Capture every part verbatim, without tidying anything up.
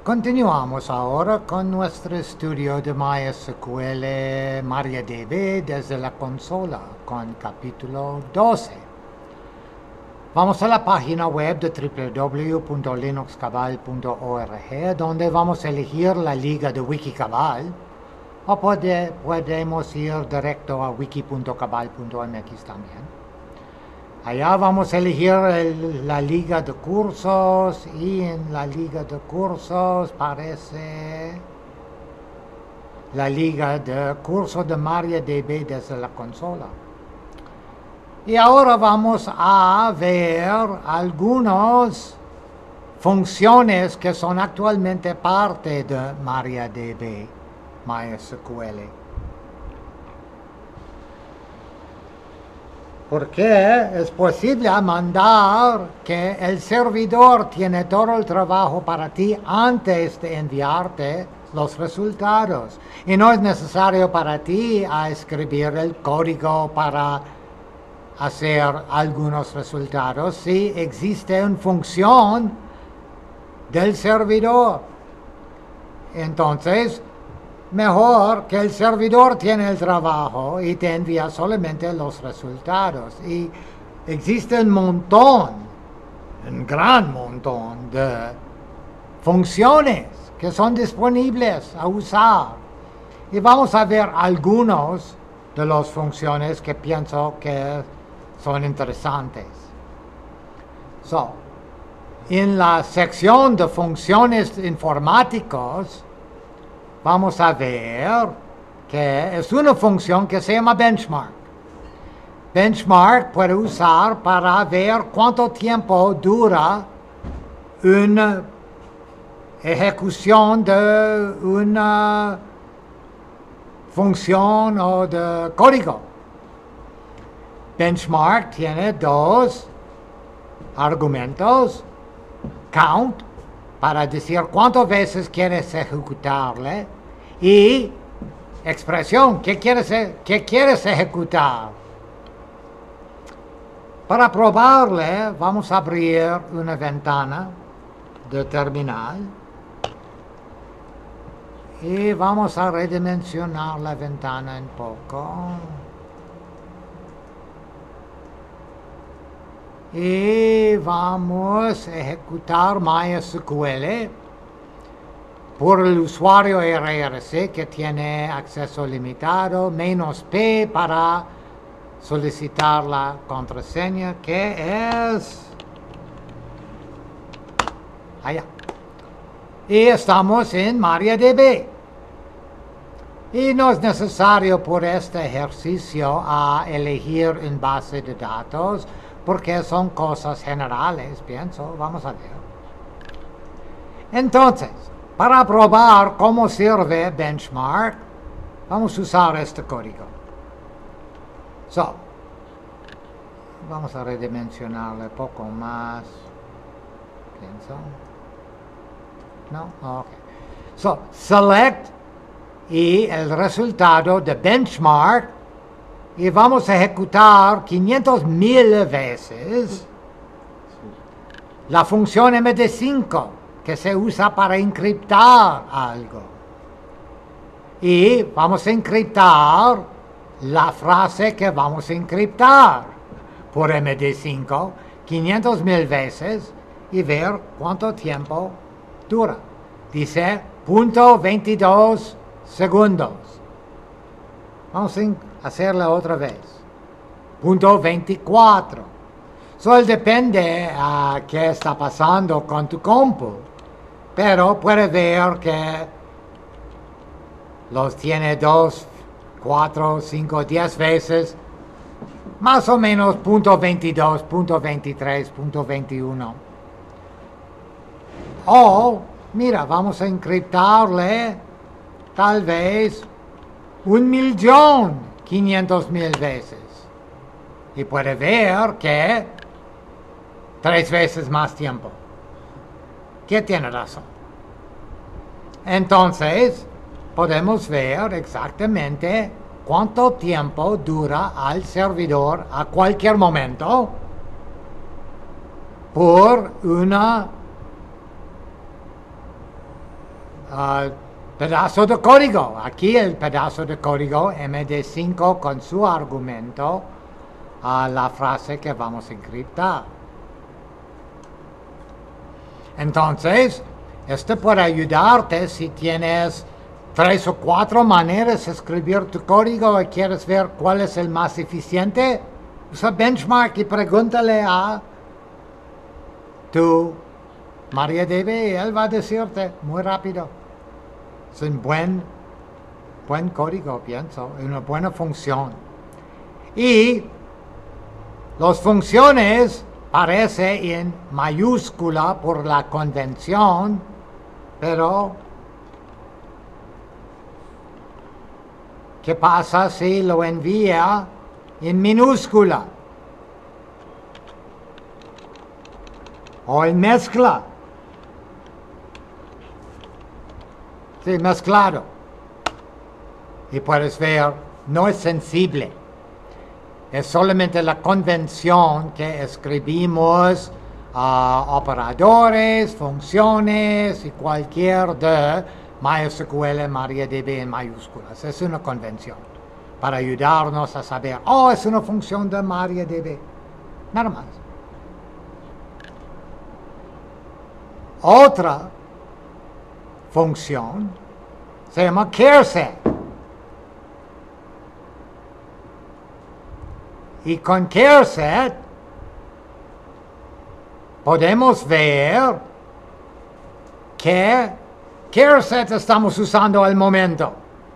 Continuamos ahora con nuestro estudio de MySQL MariaDB desde la consola con capítulo doce. Vamos a la página web de w w w punto linux cabal punto org, donde vamos a elegir la liga de Wikicabal, o puede, podemos ir directo a wiki punto cabal punto m x también. Allá vamos a elegir el, la liga de cursos, y en la liga de cursos parece la liga de cursos de MariaDB desde la consola. Y ahora vamos a ver algunas funciones que son actualmente parte de MariaDB, MySQL. Porque es posible mandar que el servidor tiene todo el trabajo para ti antes de enviarte los resultados. Y no es necesario para ti a escribir el código para hacer algunos resultados si existe una función del servidor. Entonces, mejor que el servidor tiene el trabajo y te envía solamente los resultados. Y existe un montón, un gran montón de funciones que son disponibles a usar. Y vamos a ver algunos de las funciones que pienso que son interesantes. So, en la sección de funciones informáticas, vamos a ver que es una función que se llama benchmark. Benchmark puede usar para ver cuánto tiempo dura una ejecución de una función o de código. Benchmark tiene dos argumentos: count, para decir cuántas veces quieres ejecutarle, y expresión, ¿qué quieres, qué quieres ejecutar? Para probarle, vamos a abrir una ventana de terminal y vamos a redimensionar la ventana un poco. Y vamos a ejecutar MySQL por el usuario R R C que tiene acceso limitado, menos P para solicitar la contraseña, que es allá. Y estamos en MariaDB. Y no es necesario por este ejercicio a elegir una base de datos, porque son cosas generales, pienso. Vamos a ver. Entonces, para probar cómo sirve benchmark, vamos a usar este código. So, vamos a redimensionarle un poco más. Pienso. No, ok. So, select y el resultado de benchmark. Y vamos a ejecutar quinientas mil veces la función M D cinco, que se usa para encriptar algo. Y vamos a encriptar la frase que vamos a encriptar por M D cinco quinientas mil veces y ver cuánto tiempo dura. Dice punto veintidós segundos. Vamos a hacerla otra vez. Punto veinticuatro. Solo depende a uh, qué está pasando con tu compu. Pero puede ver que los tiene dos, cuatro, cinco, diez veces. Más o menos punto veintidós, punto veintitrés, punto veintiuno. O, mira, vamos a encriptarle tal vez un millón quinientos mil veces. Y puede ver que tres veces más tiempo. ¿Qué tiene razón? Entonces, podemos ver exactamente cuánto tiempo dura al servidor a cualquier momento por una uh, pedazo de código. Aquí el pedazo de código M D cinco con su argumento a la frase que vamos a encriptar. Entonces, esto puede ayudarte si tienes tres o cuatro maneras de escribir tu código y quieres ver cuál es el más eficiente. Usa benchmark y pregúntale a tu MariaDB y él va a decirte muy rápido. Es un buen, buen código, pienso, una buena función. Y las funciones aparecen en mayúscula por la convención, pero ¿qué pasa si lo envía en minúscula? O en mezcla. Sí, mezclado. Y puedes ver, no es sensible. Es solamente la convención que escribimos uh, operadores, funciones y cualquier de MySQL, MariaDB en mayúsculas. Es una convención para ayudarnos a saber, oh, es una función de MariaDB. Nada más. Otra función se llama CareSet. Y con CareSet podemos ver qué CareSet estamos usando al momento.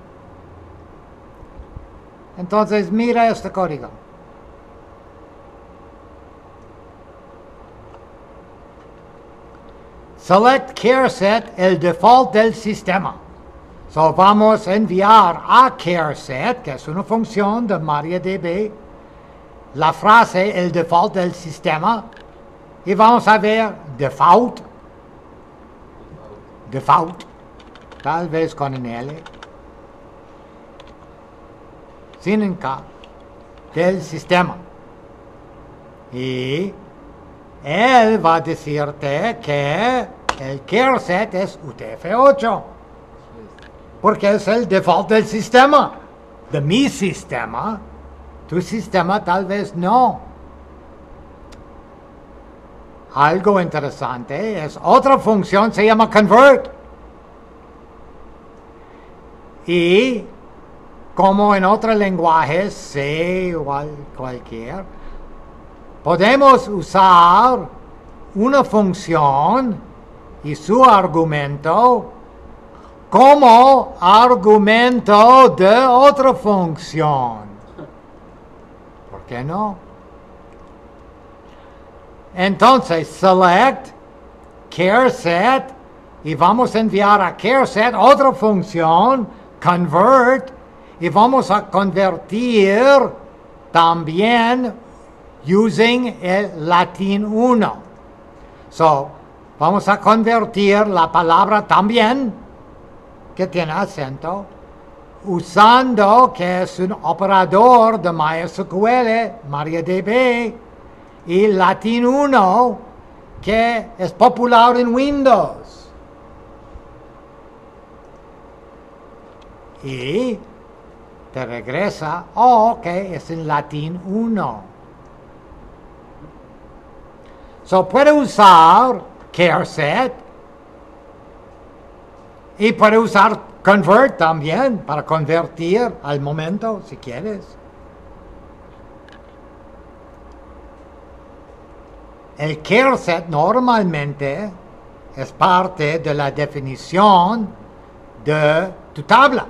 Entonces mira este código. Select CareSet el default del sistema. So vamos a enviar a CareSet, que es una función de MariaDB, la frase el default del sistema y vamos a ver default, default, tal vez con un L, sin un K, del sistema. Y él va a decirte que el CareSet es U T F ocho, porque es el default del sistema, de mi sistema. Tu sistema tal vez no. Algo interesante es otra función, se llama convert. Y como en otros lenguajes, C o cualquier, podemos usar una función y su argumento como argumento de otra función. ¿Por qué no? Entonces, select CareSet y vamos a enviar a CareSet otra función, convert, y vamos a convertir también using el latín uno. So, vamos a convertir la palabra también, que tiene acento, usando que es un operador de MySQL, MariaDB, y latín uno, que es popular en Windows. Y te regresa, oh, ok, es en latín uno. So, puede usar CareSet y puede usar convert también para convertir al momento, si quieres. El CareSet normalmente es parte de la definición de tu tabla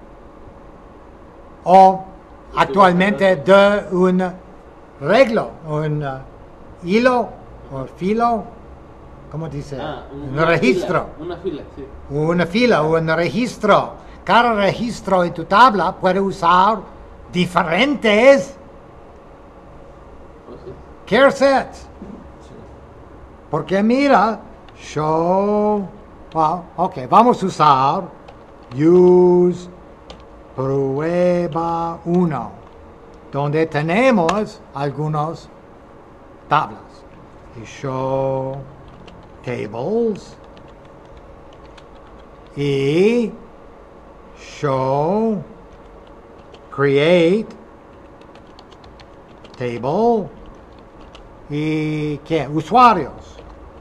o actualmente de un reglo, un uh, hilo o filo, ¿cómo dice? Ah, un, un registro. Fila, una fila, sí. Una fila o un registro. Cada registro en tu tabla puede usar diferentes CareSets. Porque mira, show, well, ok, vamos a usar use prueba uno, donde tenemos algunas tablas. Y show tables. y show create table y ¿qué? Usuarios.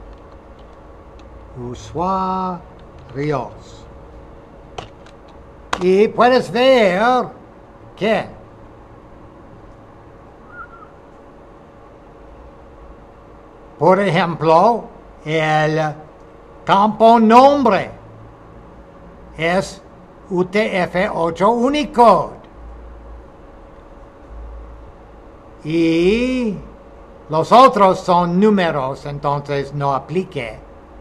Usuarios. Y puedes ver que por ejemplo, el campo nombre es U T F ocho Unicode. Y los otros son números, entonces no aplique.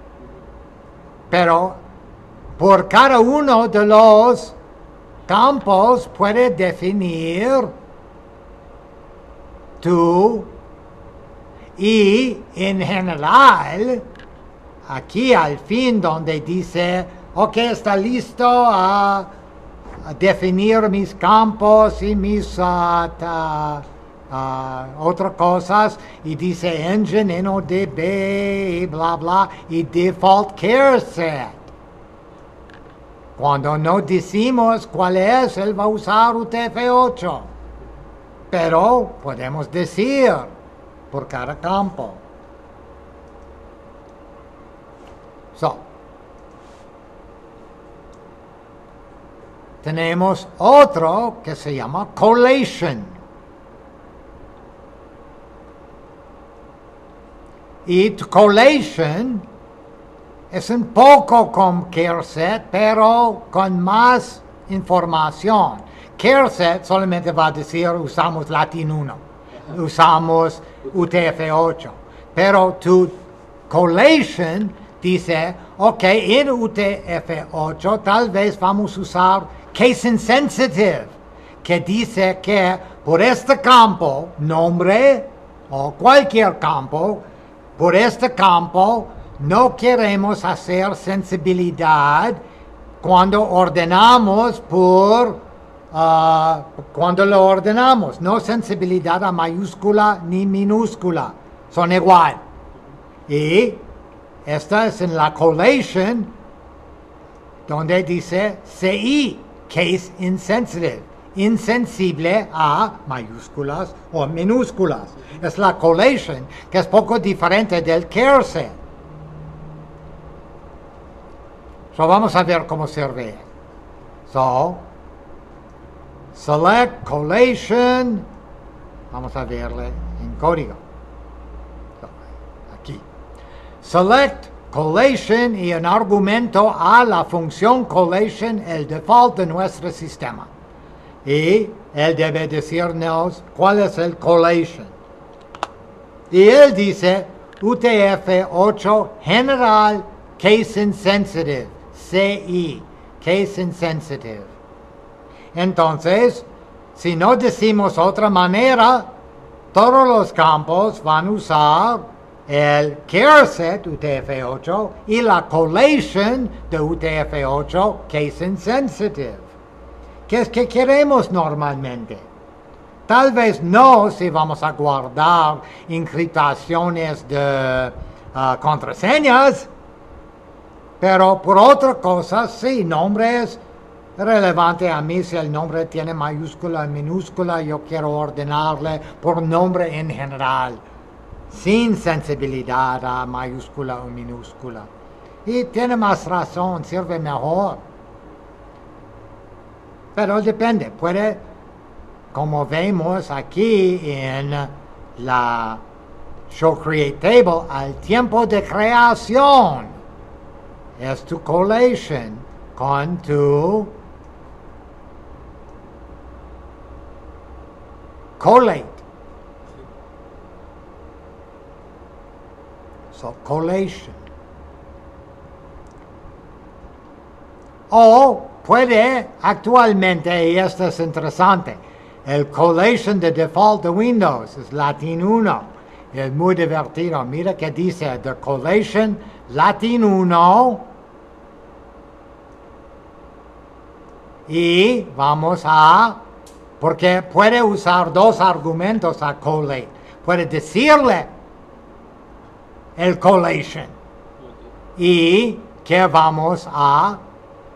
Pero por cada uno de los campos puede definir tu y en general aquí al fin donde dice ok, está listo a, a definir mis campos y mis uh, ta, uh, otras cosas y dice engine N O D B y bla bla y default care set. Cuando no decimos cuál es, él va a usar U T F ocho. Pero podemos decir por cada campo. So, tenemos otro que se llama collation. Y collation es un poco con CareSet, pero con más información. CareSet solamente va a decir usamos Latin uno, usamos U T F ocho, pero tu collation dice, ok, en U T F ocho tal vez vamos a usar case insensitive, que dice que por este campo, nombre o cualquier campo, por este campo no queremos hacer sensibilidad cuando ordenamos por Uh, cuando lo ordenamos, no sensibilidad a mayúscula ni minúscula, son igual. Y esta es en la collation donde dice C I, case insensitive, insensible a mayúsculas o minúsculas. Es la collation que es poco diferente del CareSet. So vamos a ver cómo sirve. So, select collation, vamos a verle en código, aquí, select collation y en argumento a la función collation el default de nuestro sistema y él debe decirnos cuál es el collation y él dice U T F ocho general case insensitive, C I, case insensitive. Entonces, si no decimos otra manera, todos los campos van a usar el CareSet U T F ocho y la collation de U T F ocho case insensitive. ¿Qué es que queremos normalmente? Tal vez no si vamos a guardar encriptaciones de uh, contraseñas, pero por otra cosa, sí, nombres relevante a mí si el nombre tiene mayúscula y minúscula, yo quiero ordenarle por nombre en general, sin sensibilidad a mayúscula o minúscula. Y tiene más razón, sirve mejor. Pero depende, puede, como vemos aquí en la Show Create Table, al tiempo de creación, es tu collation con tu collate. So, collation. O puede actualmente, y esto es interesante, el collation de default de Windows es Latin uno. Es muy divertido. Mira que dice the collation Latin uno. Y vamos a, porque puede usar dos argumentos a collate. Puede decirle el collation. Y que vamos a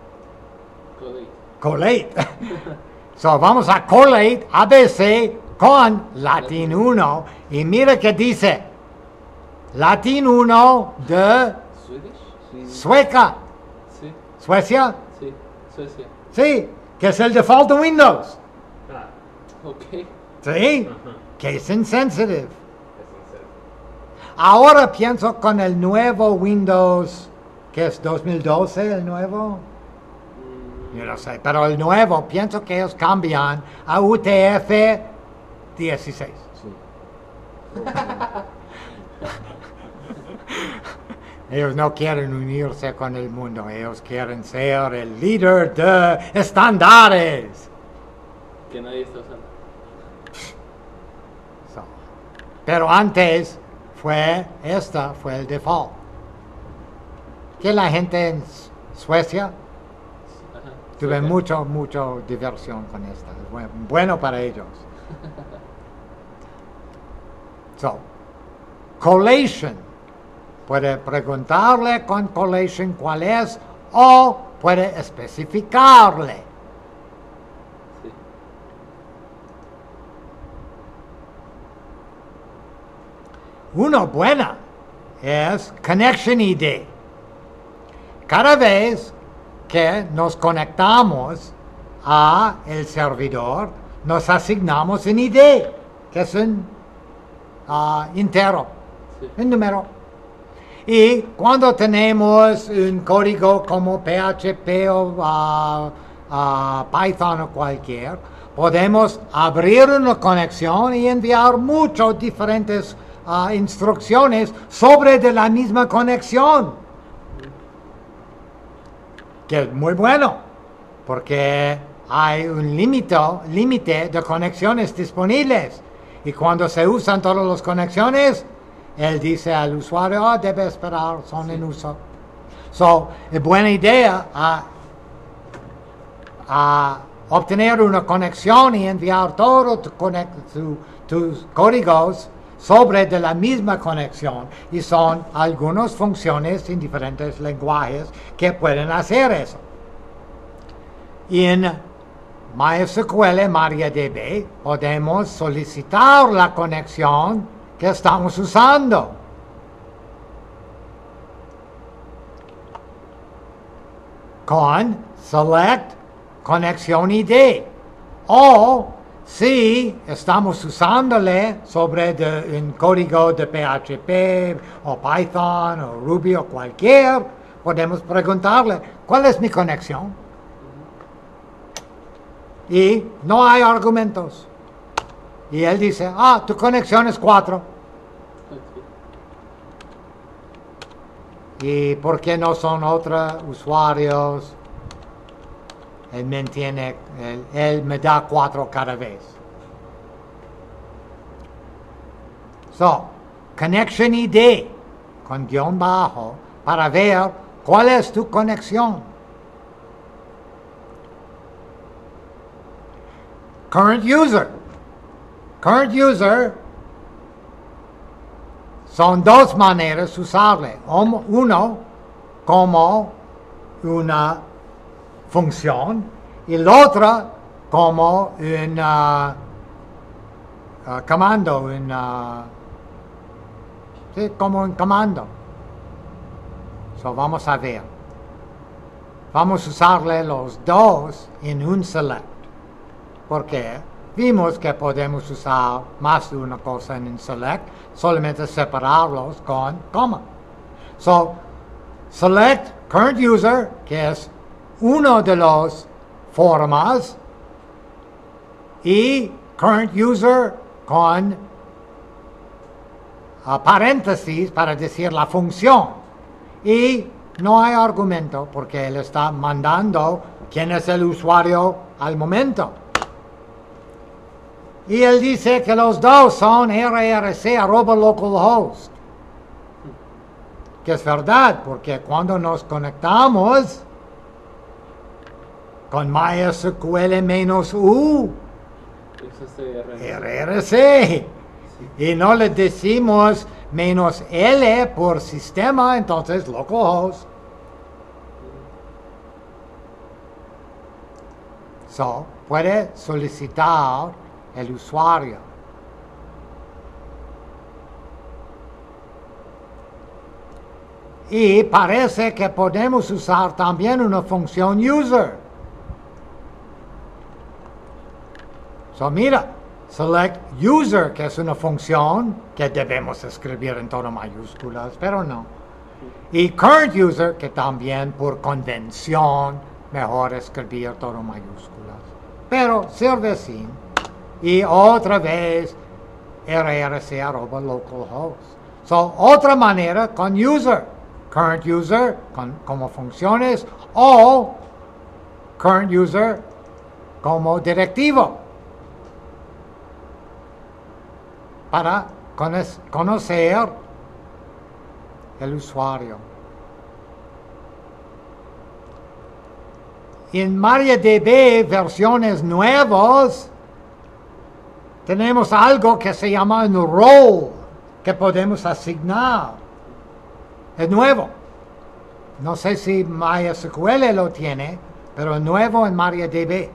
collate. So, vamos a collate A B C con Latin uno. Y mira que dice Latin uno de Swedish? Sueca. Sí, Suecia. sí, Suecia. Sí, que es el default de Windows. Ah, Ok. Sí, ajá. case insensitive. Es en serio. Ahora pienso con el nuevo Windows, que es dos mil doce, el nuevo. Mm, Yo no sé, pero el nuevo, pienso que ellos cambian a U T F dieciséis. Sí. Ellos no quieren unirse con el mundo, ellos quieren ser el líder de estándares. Que nadie está usando. So, pero antes fue, esta fue el default. Que la gente en S- Suecia Ajá. tuve Sueca. mucho, mucho diversión con esta. Es buen- bueno para ellos. So, collation. Puede preguntarle con collation cuál es o puede especificarle. Sí. Una buena es Connection I D. Cada vez que nos conectamos a el servidor, nos asignamos un I D, que es un ah, entero, Sí. un número. Y cuando tenemos un código como P H P o ah, ah, Python o cualquier, podemos abrir una conexión y enviar muchas diferentes ah, instrucciones sobre de la misma conexión. Que es muy bueno, porque hay un límite límite de conexiones disponibles. Y cuando se usan todas las conexiones, él dice al usuario, "Ah, debe esperar, son en uso." So, es buena idea a, a obtener una conexión y enviar todos tu conec- tu- tus códigos sobre de la misma conexión. Y son algunas funciones en diferentes lenguajes que pueden hacer eso. En MySQL MariaDB podemos solicitar la conexión que estamos usando. Con select conexión I D. O si estamos usándole sobre de, un código de P H P o Python o Ruby o cualquier, podemos preguntarle, ¿cuál es mi conexión? Y no hay argumentos. Y él dice, ah, tu conexión es cuatro. Ok. ¿Y por qué no son otros usuarios? Él me entiende, él, él me da cuatro cada vez. So, Connection I D con guión bajo para ver cuál es tu conexión. Current user. Current user son dos maneras de usarle. Um- Uno como una función y la otra como un uh, uh, comando, un, uh, sí, como un comando. So, vamos a ver. Vamos a usarle los dos en un select. Porque vimos que podemos usar más de una cosa en un select, solamente separarlos con coma. So, select current user, que es uno de los formas, y current user con uh, paréntesis para decir la función. Y no hay argumento porque él está mandando quién es el usuario al momento. Y él dice que los dos son R R C arroba localhost. Que es verdad, porque cuando nos conectamos con MySQL-U, Usaste R. R R C, y no le decimos menos L por sistema, entonces localhost. So, puede solicitar el usuario. Y parece que podemos usar también una función user. So, mira, select user, que es una función que debemos escribir en todo mayúsculas, pero no. Y current user, que también por convención mejor escribir todo mayúsculas, pero sirve así. Y otra vez rrc arroba localhost. So, otra manera con user, current user con, como funciones, o current user como directivo, para conocer el usuario. En MariaDB versiones nuevas tenemos algo que se llama un role que podemos asignar. Es nuevo. No sé si MySQL lo tiene, pero es nuevo en MariaDB.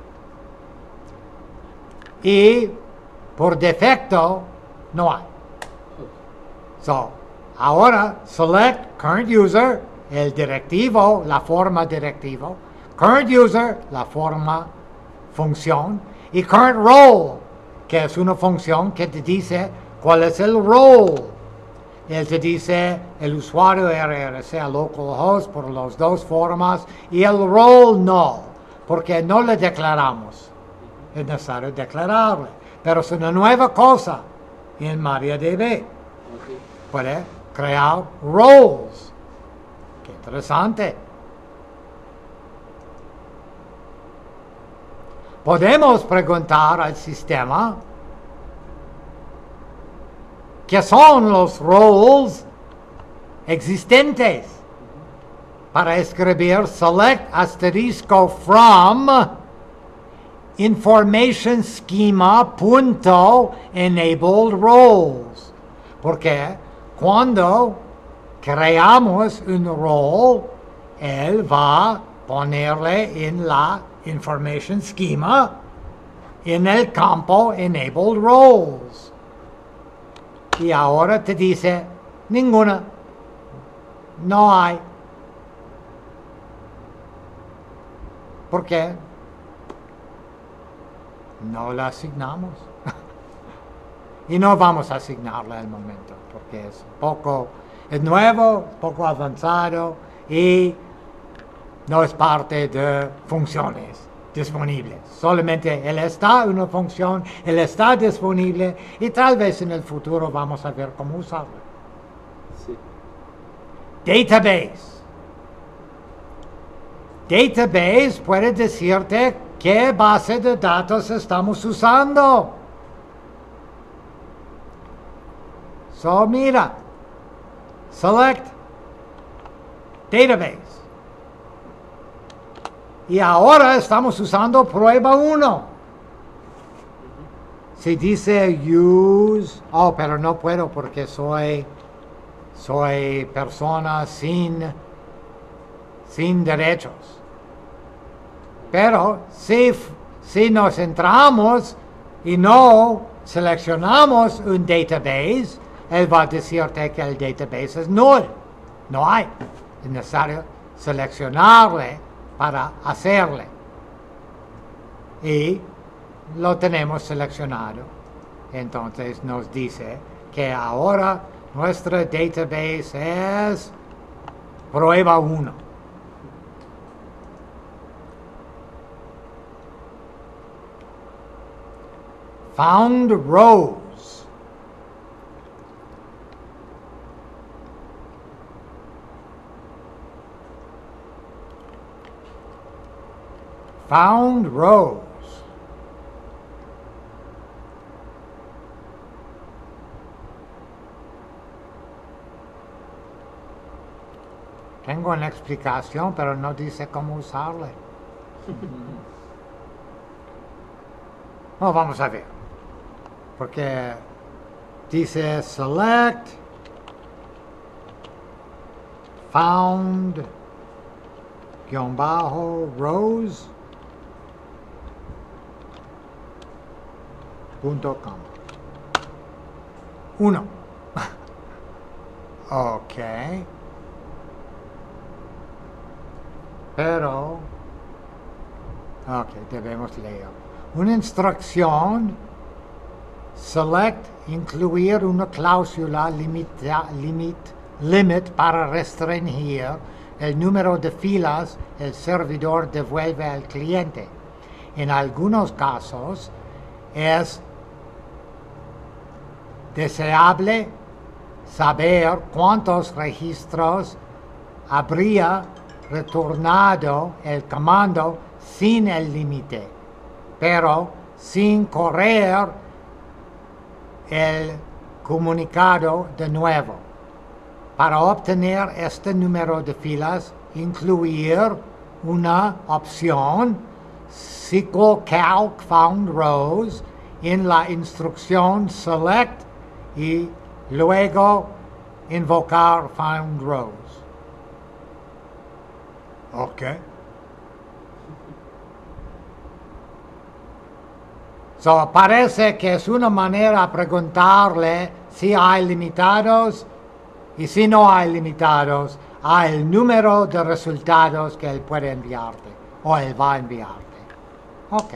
Y por defecto no hay. So, ahora select current user, el directivo, la forma directivo, current user, la forma función, y current role, que es una función que te dice cuál es el role. Él te dice el usuario rrc a localhost por las dos formas y el role no, porque no le declaramos. Es necesario declararle, pero es una nueva cosa en MariaDB. Ok. Puede crear roles. Qué interesante. Podemos preguntar al sistema qué son los roles existentes para escribir select asterisco from information schema punto enabled roles. Porque cuando creamos un role, él va a ponerle en la information schema en el campo enabled roles. Y ahora te dice ninguna, no hay. ¿Por qué? No la asignamos. Y no vamos a asignarla al momento, porque es poco, es nuevo, poco avanzado y no es parte de funciones disponibles. Solamente él está en una función, él está disponible y tal vez en el futuro vamos a ver cómo usarlo. Sí. Database. Database puede decirte qué base de datos estamos usando. So, mira, select database. Y ahora estamos usando prueba uno. Si dice use, oh, pero no puedo porque soy, soy persona sin, sin derechos. Pero si, si nos entramos y no seleccionamos un database, él va a decirte que el database es null. No hay. Es necesario seleccionarle para hacerle. Y lo tenemos seleccionado. Entonces nos dice que ahora nuestra database es prueba uno. Found rows. Found rows. Tengo una explicación, pero no dice cómo usarla. No, vamos a ver. Porque dice select found guión bajo rows. punto com. Uno. Ok. Pero, ok, debemos leer. Una instrucción, select, incluir una cláusula limita, limit, limit para restringir el número de filas el servidor devuelve al cliente. En algunos casos, es deseable saber cuántos registros habría retornado el comando sin el límite, pero sin correr el comunicado de nuevo. Para obtener este número de filas, incluir una opción SQLcalc found rows en la instrucción select y luego invocar found rows. Ok. So, parece que es una manera de preguntarle si hay limitados y si no hay limitados, hay el número de resultados que él puede enviarte o él va a enviarte. Ok.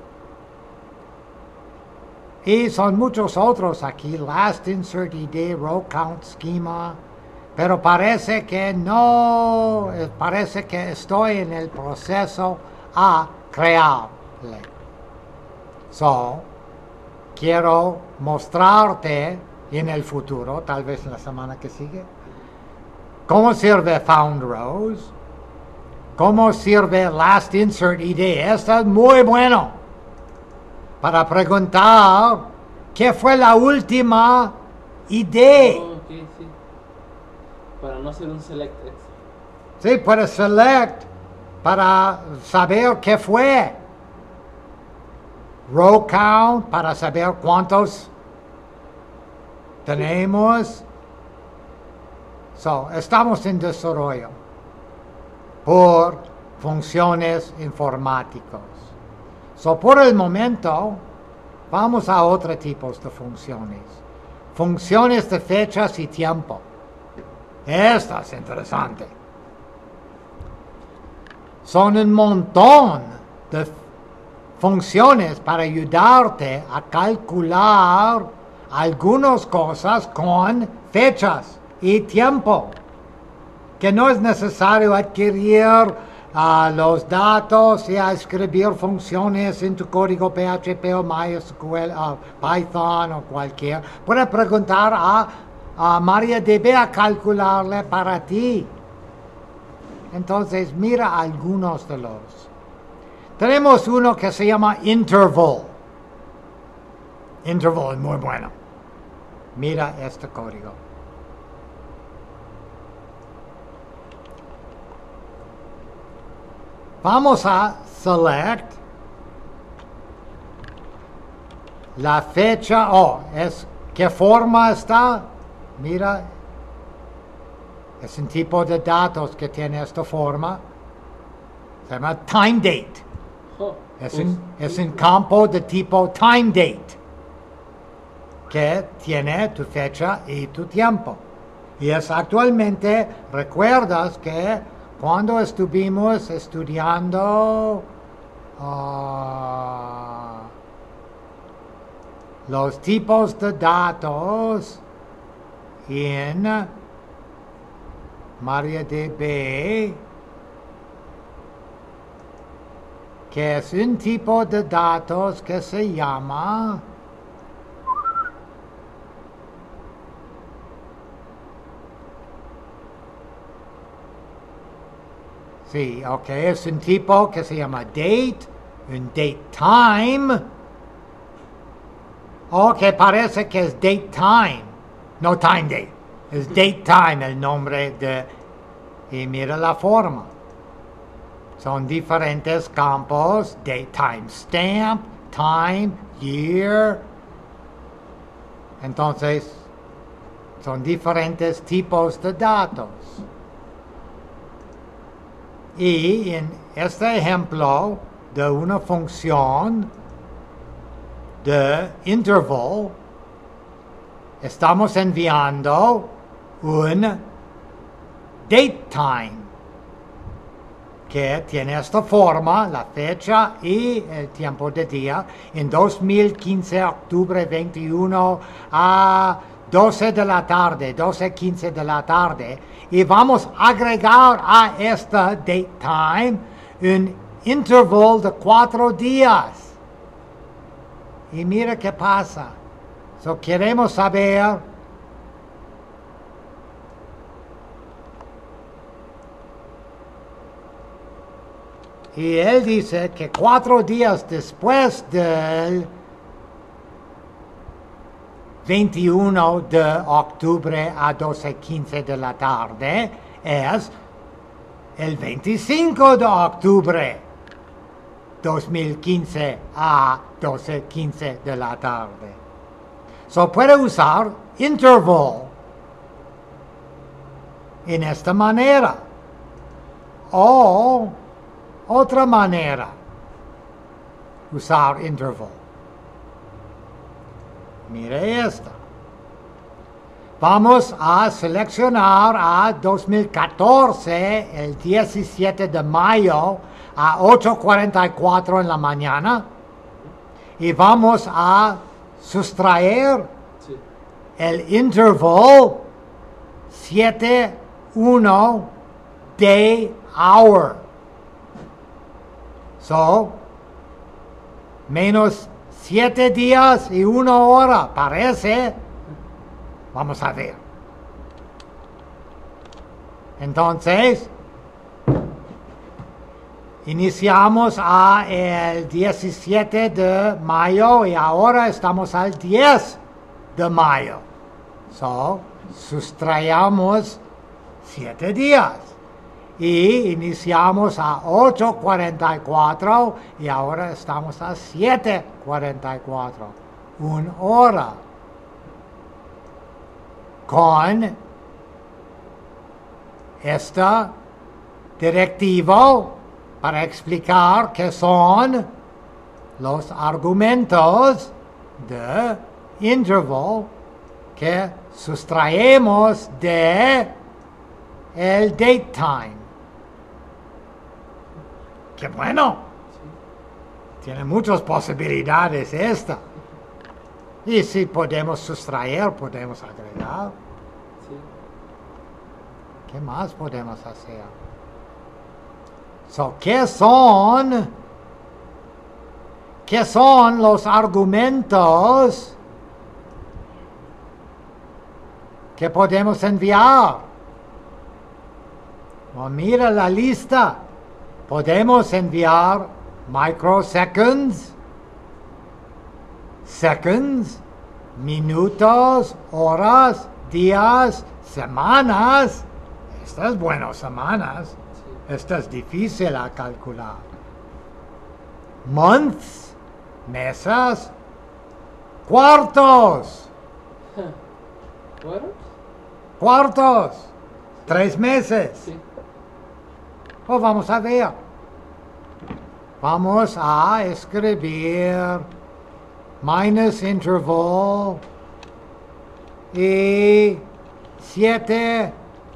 Y son muchos otros aquí, last insert I D, row count schema, pero parece que no, parece que estoy en el proceso a crearle. So, quiero mostrarte en el futuro, tal vez en la semana que sigue, cómo sirve found rows, cómo sirve last insert I D. Esto es muy bueno para preguntar qué fue la última I D. Oh, ok, sí. Para no ser un select X. Sí, puedes select para saber qué fue. Row count para saber cuántos tenemos. So, estamos en desarrollo por funciones informáticas. So, por el momento, vamos a otros tipos de funciones. Funciones de fechas y tiempo. Esta es interesante. Son un montón de funciones para ayudarte a calcular algunas cosas con fechas y tiempo. Que no es necesario adquirir uh, los datos y a escribir funciones en tu código P H P o MySQL, uh, Python o cualquier. Puedes preguntar a, a MariaDB a calcularle para ti. Entonces, mira algunos de los. Tenemos uno que se llama interval. Interval es muy bueno. Mira este código. Vamos a select la fecha. Oh, es ¿qué forma está? Mira, es un tipo de datos que tiene esta forma. Se llama time date. Oh, Es pues, un, es un campo de tipo time date que tiene tu fecha y tu tiempo. Y es actualmente, recuerdas que cuando estuvimos estudiando uh, los tipos de datos en MariaDB, que es un tipo de datos que se llama sí, ok, es un tipo que se llama date, un date time. Ok, parece que es date time, no time date, es date time el nombre de, y mira la forma. Son diferentes campos, date time stamp, time, year. Entonces, son diferentes tipos de datos. Y en este ejemplo de una función de interval, estamos enviando un date time que tiene esta forma, la fecha y el tiempo de día, en dos mil quince, octubre veintiuno a doce de la tarde, doce quince de la tarde, y vamos a agregar a esta date time un interval de cuatro días. Y mira qué pasa. So, queremos saber y él dice que cuatro días después del veintiuno de octubre a doce quince de la tarde es el veinticinco de octubre dos mil quince a doce quince de la tarde. So puede usar interval en esta manera o otra manera usar interval. Mire esta. Vamos a seleccionar a dos mil catorce, el diecisiete de mayo, a ocho cuarenta y cuatro en la mañana. Y vamos a sustraer Sí. el interval siete uno day hour. So, menos siete días y una hora, parece. Vamos a ver. Entonces, iniciamos a el diecisiete de mayo y ahora estamos al diez de mayo. So, sustrayamos siete días. Y iniciamos a ocho cuarenta y cuatro y ahora estamos a siete cuarenta y cuatro. Una hora. Con esta directiva para explicar qué son los argumentos de interval que sustraemos de el date time. ¡Qué bueno! Tiene muchas posibilidades esta. Y si podemos sustraer, podemos agregar. Sí. ¿Qué más podemos hacer? So, ¿qué son? ¿Qué son los argumentos que podemos enviar? Well, mira la lista. Podemos enviar microseconds, seconds, minutos, horas, días, semanas. Estas es bueno, semanas. Sí. Esta es difícil a calcular. Months, meses, cuartos, ¿Bueno? cuartos, tres meses. Sí. Pues vamos a ver. Vamos a escribir minus interval y siete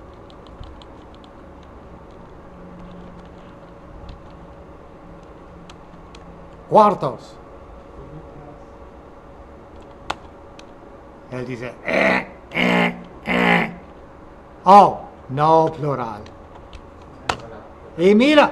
cuartos. Él dice, eh, eh, eh. Oh, no plural. Y mira,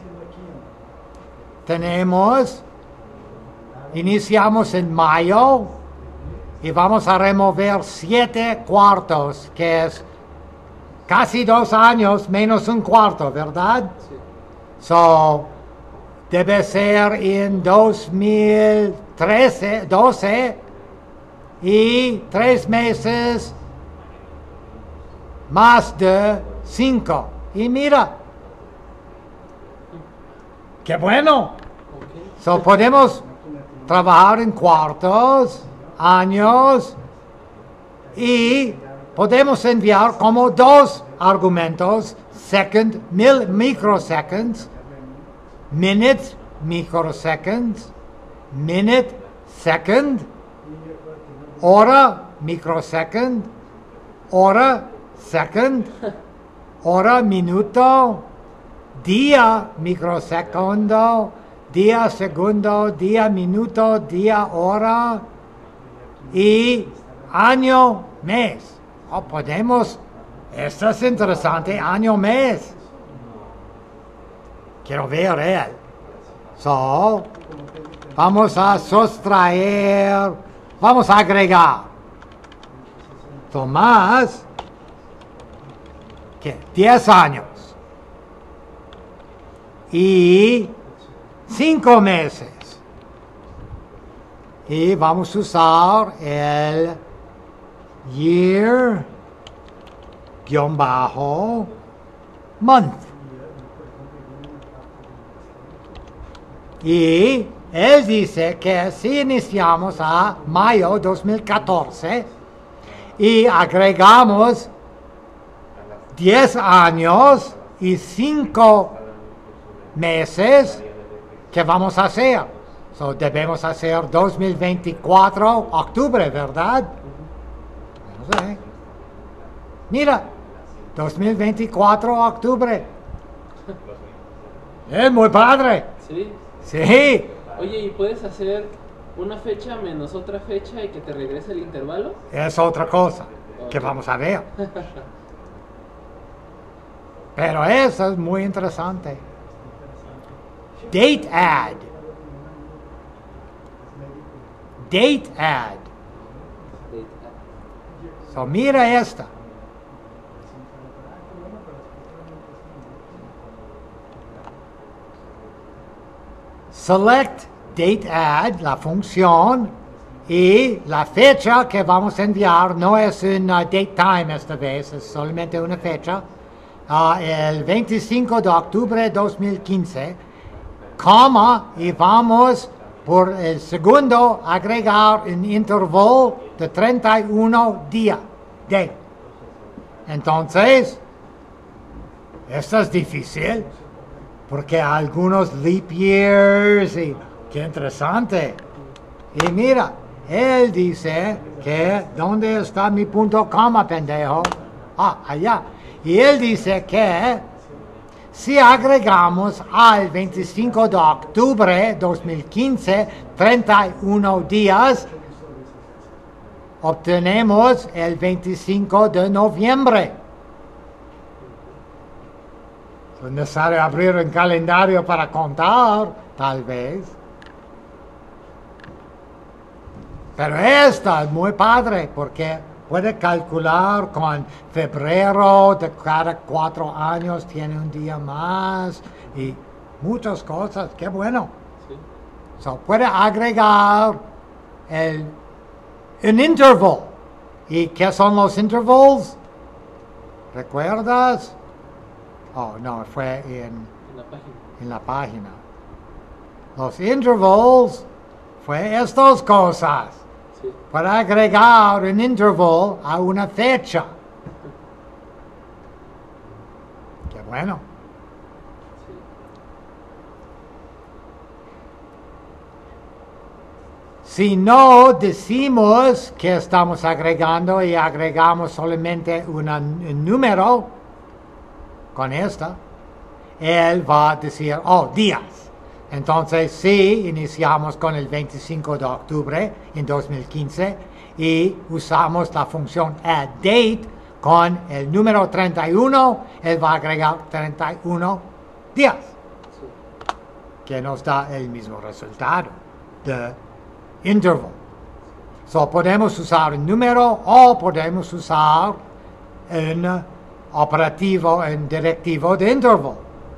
tenemos, iniciamos en mayo y vamos a remover siete cuartos, que es casi dos años menos un cuarto, ¿verdad? Sí. So, debe ser en dos mil trece, doce y tres meses más de cinco. Y mira, ¡qué bueno! Ok. So, podemos trabajar en cuartos, años, y podemos enviar como dos argumentos, second, mil microseconds, minute, microseconds, minute, second, hora, microsecond, hora, second, hora, minuto, día, microsegundo, día, segundo, día, minuto, día, hora y año, mes. Oh, podemos, esto es interesante, año, mes. Quiero ver él. So, vamos a sustraer, vamos a agregar. Tomás, ¿qué? diez años. Y cinco meses. Y vamos a usar el year guión bajo month. Y él dice que si iniciamos a mayo dos mil catorce y agregamos diez años y cinco meses, ¿qué vamos a hacer? So, debemos hacer dos mil veinticuatro, octubre, ¿verdad? No sé. Mira, dos mil veinticuatro, octubre. Es muy padre. Sí. Sí. Oye, ¿y puedes hacer una fecha menos otra fecha y que te regrese el intervalo? Es otra cosa que Ok. vamos a ver. Pero eso es muy interesante. Date add. Date add. So mira esta. Select date add, la función, y la fecha que vamos a enviar no es un uh, date time esta vez, es solamente una fecha. Uh, el veinticinco de octubre de dos mil quince, coma, y vamos por el segundo agregar un intervalo de treinta y uno días. De. Entonces, esto es difícil, porque algunos leap years, y qué interesante. Y mira, él dice que, ¿dónde está mi punto coma, pendejo? Ah, allá. Y él dice que si agregamos al veinticinco de octubre de dos mil quince treinta y uno días, obtenemos el veinticinco de noviembre. Es necesario abrir un calendario para contar, tal vez. Pero esta es muy padre porque puede calcular con febrero de cada cuatro años tiene un día más y muchas cosas. Qué bueno. Sí. So, puede agregar el, un interval. ¿Y qué son los intervals? ¿Recuerdas? Oh, no, fue en, En la página. en la página. Los intervals fue estas cosas. Sí. Para agregar un interval a una fecha. Qué bueno. Sí. Si no decimos que estamos agregando y agregamos solamente una- un número con esta, él va a decir, oh, días. Entonces, sí, iniciamos con el veinticinco de octubre en dos mil quince y usamos la función addDate con el número treinta y uno, él va a agregar treinta y uno días, Sí. que nos da el mismo resultado de interval. So, podemos usar un número o podemos usar un operativo, un directivo de interval.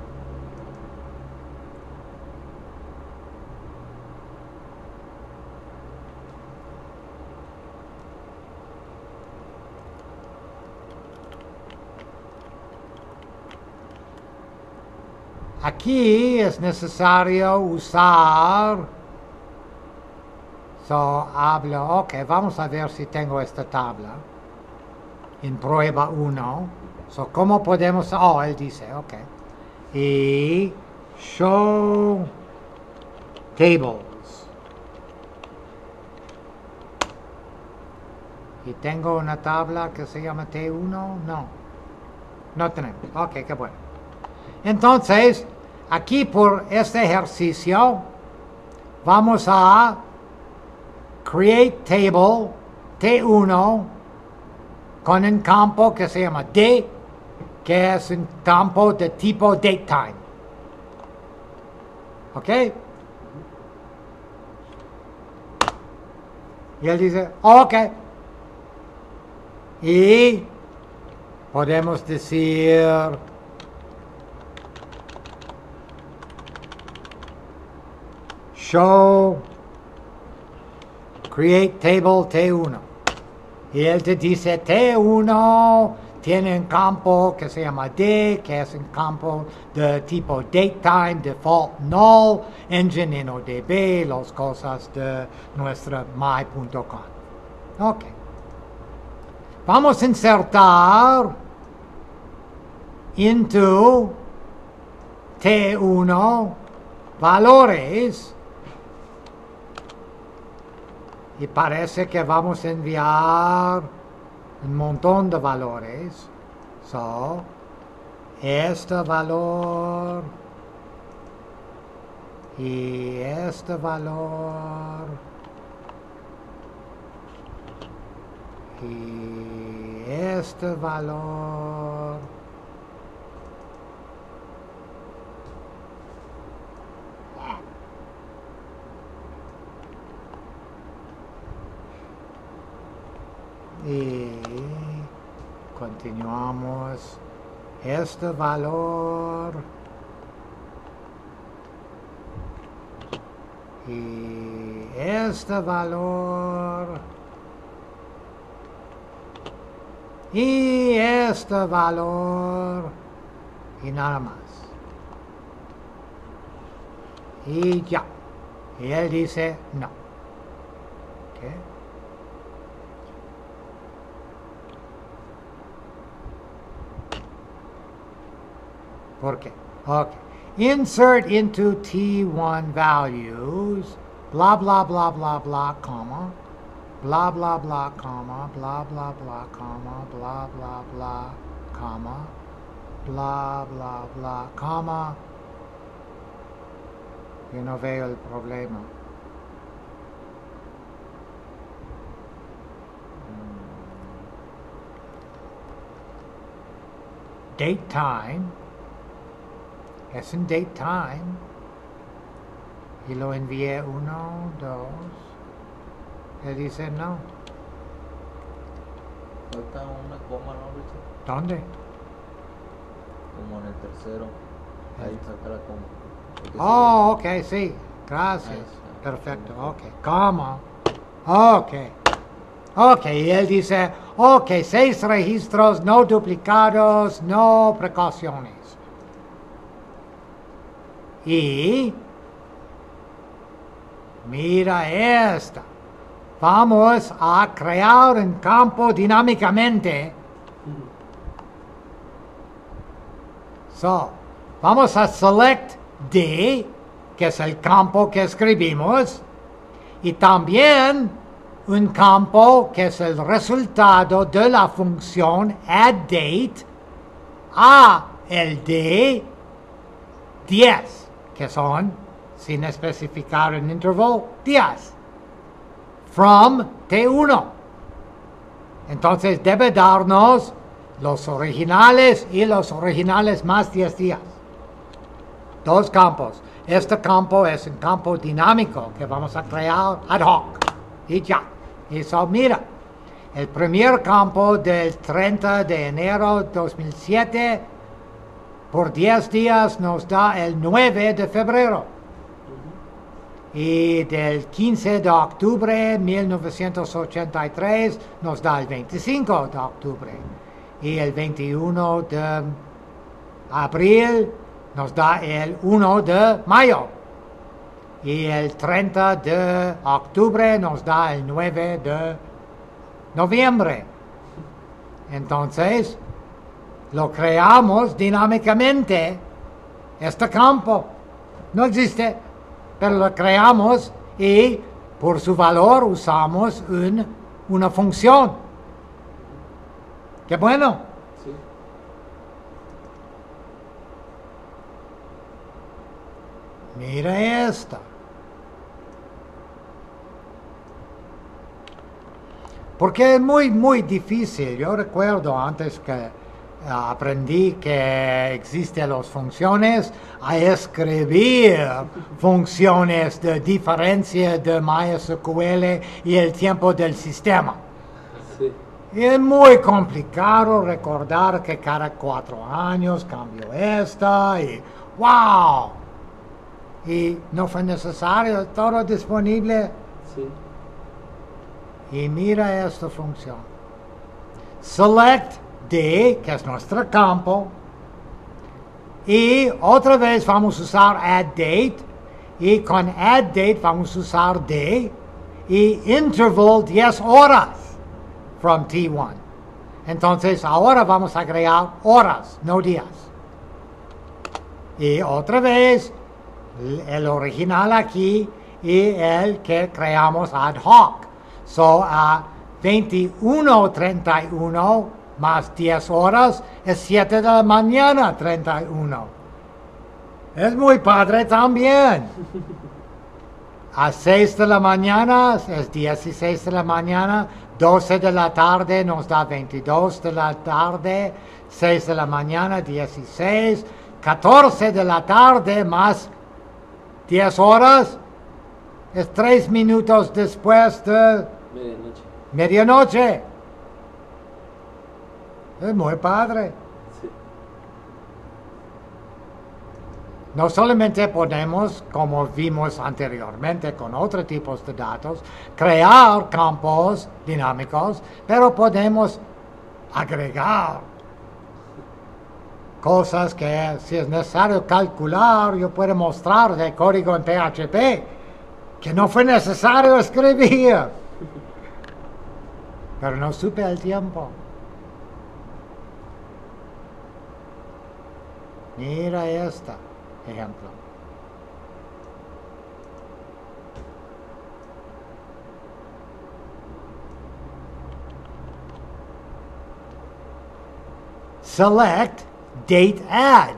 Aquí es necesario usar, so hablo, ok, vamos a ver si tengo esta tabla en prueba uno. So, ¿cómo podemos, oh, él dice, ok, y show tables. Y tengo una tabla que se llama T uno. No. No tenemos. Ok, qué bueno. Entonces, aquí por este ejercicio, vamos a create table T uno con un campo que se llama D, que es un campo de tipo datetime. ¿Ok? Y él dice, ok. Y podemos decir show create table T uno. Y él te dice T uno tiene un campo que se llama D, que es un campo de tipo datetime, default null, engine InnoDB, las cosas de nuestra my punto com. Ok. Vamos a insertar into T uno valores y parece que vamos a enviar un montón de valores. So, este valor y este valor y este valor y continuamos este valor y este valor y este valor y nada más. Y ya. Y él dice no. ¿Okay? ¿Por qué? Okay. Insert into T one values, blah, blah, blah, blah, blah, comma, blah, blah, blah, comma, blah, blah, blah, comma, blah, blah, blah, comma, blah, blah, blah, comma. Yo no veo el problema. Date time. Es un date time. Y lo envié uno, dos. Él dice no. Falta una coma, ¿no, Richard? ¿Dónde? Como en el tercero. Ahí falta la coma. Porque Oh, ok, sí. Gracias. Ahí está. Perfecto, ok. Coma. Ok. Ok, y él dice, ok, seis registros no duplicados, no precauciones. Y mira esta. Vamos a crear un campo dinámicamente. So, vamos a select D, que es el campo que escribimos, y también un campo que es el resultado de la función addDate a el D diez. Que son, sin especificar un intervalo, diez. From T uno. Entonces debe darnos los originales y los originales más diez días. Dos campos. Este campo es un campo dinámico que vamos a crear ad hoc. Y ya. Y eso, mira, el primer campo del treinta de enero de dos mil siete por diez días nos da el nueve de febrero. Y del quince de octubre de mil novecientos ochenta y tres nos da el veinticinco de octubre. Y el veintiuno de abril nos da el uno de mayo. Y el treinta de octubre nos da el nueve de noviembre. Entonces, lo creamos dinámicamente, este campo. No existe, pero lo creamos y por su valor usamos un, una función Qué bueno. Sí. Mira esta. Porque es muy, muy difícil. Yo recuerdo antes que eh, aprendí que existen las funciones, a escribir funciones de diferencia de MySQL y el tiempo del sistema. Sí. Y es muy complicado recordar que cada cuatro años cambió esta y ¡wow! Y no fue necesario, todo disponible. Sí. Y mira esta función. Select D, que es nuestro campo. Y otra vez vamos a usar add date. Y con add date vamos a usar D. Y interval diez horas from T uno. Entonces ahora vamos a agregar horas, no días. Y otra vez el original aquí y el que creamos ad hoc. So, a veintiuno treinta y uno más diez horas es siete de la mañana treinta y uno. Es muy padre también. A seis de la mañana es dieciséis de la mañana, doce de la tarde nos da veintidós de la tarde, seis de la mañana dieciséis, catorce de la tarde más diez horas es tres minutos después de Medianoche. medianoche. Es muy padre. Sí. No solamente podemos, como vimos anteriormente con otros tipos de datos, crear campos dinámicos, pero podemos agregar cosas que si es necesario calcular, yo puedo mostrar de código en P H P que no fue necesario escribir. Pero no supe el tiempo. Mira este ejemplo. Select Date Add.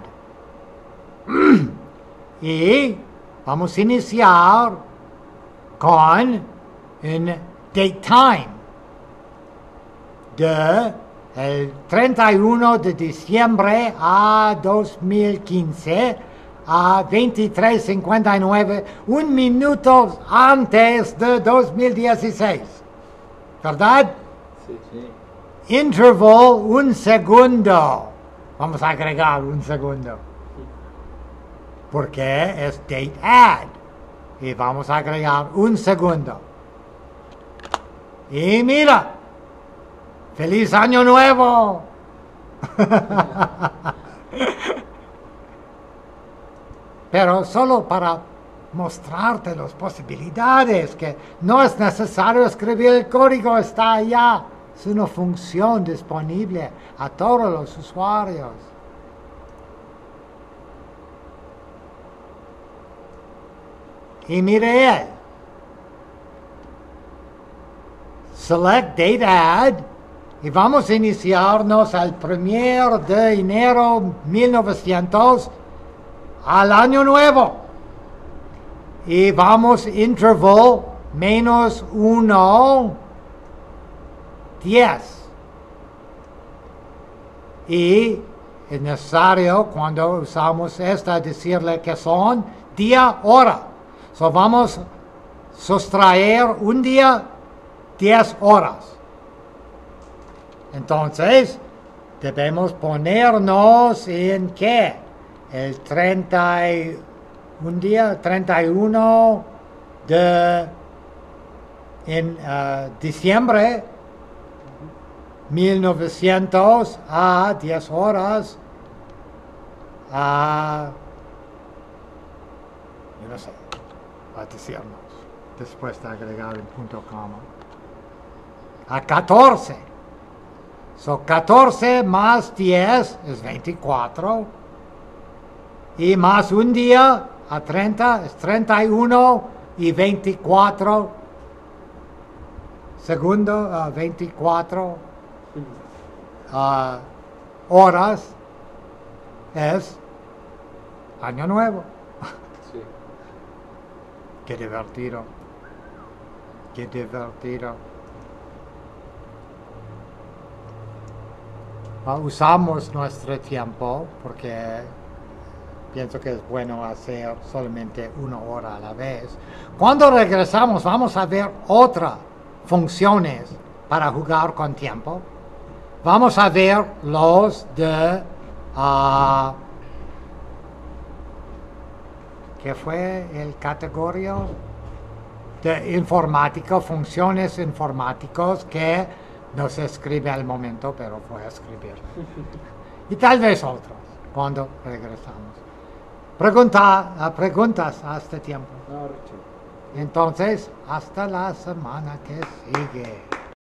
Y vamos a iniciar con un date time de el treinta y uno de diciembre a dos mil quince a veintitrés cincuenta y nueve, un minuto antes de dos mil dieciséis. ¿Verdad? Sí. Sí. Interval un segundo. Vamos a agregar un segundo. Porque es date add. Y vamos a agregar un segundo. Y mira. ¡Feliz Año Nuevo! Pero solo para mostrarte las posibilidades, que no es necesario escribir el código, está allá. Es una función disponible a todos los usuarios. Y mire él. Select Date Add. Y vamos a iniciarnos el primero de enero mil novecientos al año nuevo. Y vamos interval menos uno, diez. Y es necesario cuando usamos esta decirle que son día, hora. So vamos a sustraer un día, diez horas. Entonces, debemos ponernos en ¿qué? El treinta y un día, treinta y uno de en, uh, diciembre mil novecientos a diez horas a, yo no sé, a decirnos, después de agregar el punto coma, a catorce. So, catorce más diez es veinticuatro. Y más un día a treinta es treinta y uno y veinticuatro. Segundo, uh, veinticuatro. ah, horas es Año Nuevo. Sí. Qué divertido. Qué divertido. Ah, usamos nuestro tiempo porque pienso que es bueno hacer solamente una hora a la vez. Cuando regresamos vamos a ver otras funciones para jugar con tiempo. Vamos a ver los de... ah, ¿qué fue el categoría? De informática, funciones informáticas que no se escribe al momento, pero voy a escribir. Y tal vez otros, cuando regresamos. Pregunta, ah, preguntas a este tiempo. No, Richard. Entonces, hasta la semana que sigue.